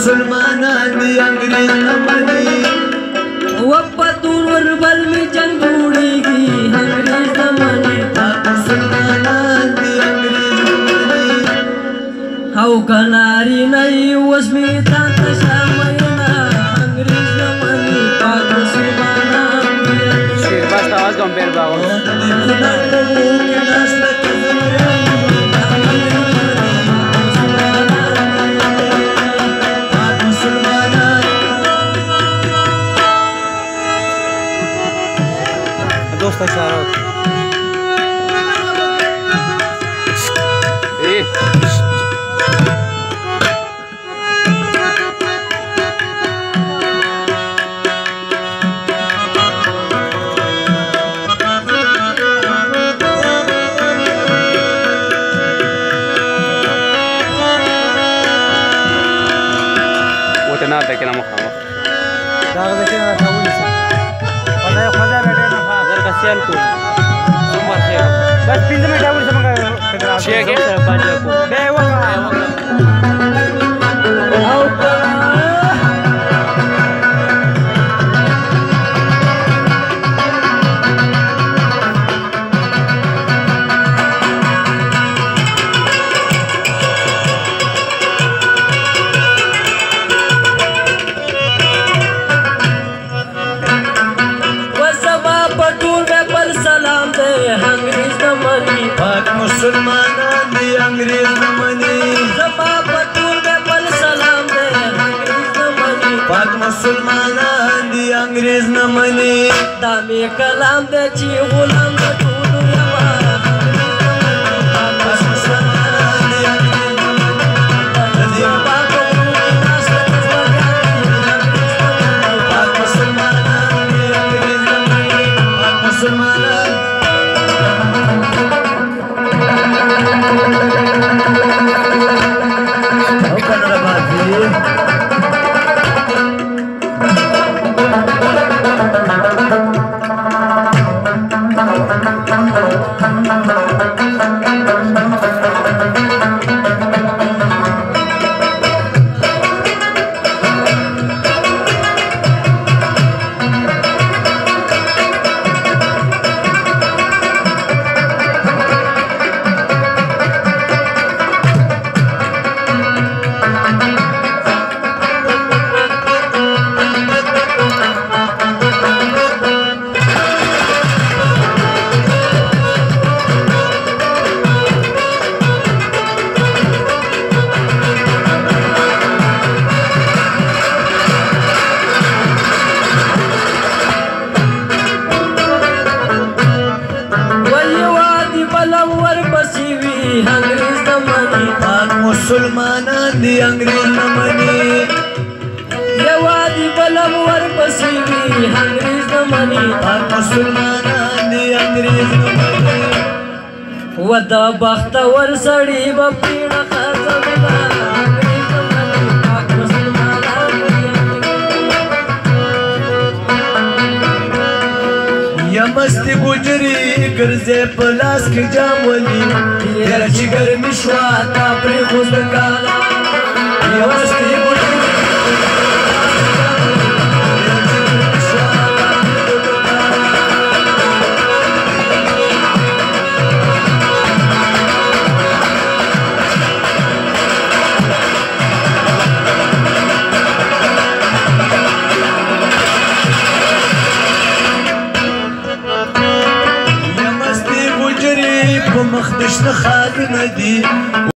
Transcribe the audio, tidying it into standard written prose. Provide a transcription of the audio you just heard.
مسلمانان دی انګریز نه مني وپتور وربل می جنگ جوړیږي انګریز نه مني مسلمانان دی انګریز نه مني او کناری نه وسمي تا شامينا انګریز نه مني پاک مسلمانان دی شیر بس आवाज کوم بیر باو دوست اشاره وتنا تکنا مخامخ دا غوښتنه راوړل شي خدای بیٹه نه ها درګسیان کو سمار خیر بس 5 منټه ور څنګه فکر شي کې پاتې کو به وکړه او مسلمانان دی انګریز نه مني زما پتور به بل سلام دے انګریز نه مني پاک مسلمانان دی انګریز نه مني دا می کلام دے چې غلام د ټولو یما مسلمانان دی انګریز نه مني یوادي بلم ور پسیوی انګریز نه مني مسلمانان دی انګریز نه مني ودا بخت ور سړی په پیړه خزمنا انګریز نه مني پاک مسلمانان یا مستی ګجري ګرځي په لاس کې جام ولي یره چې ګرمي شوا تا پرې خوند کالا یا مستی ګجري مخدش نه خالونه دي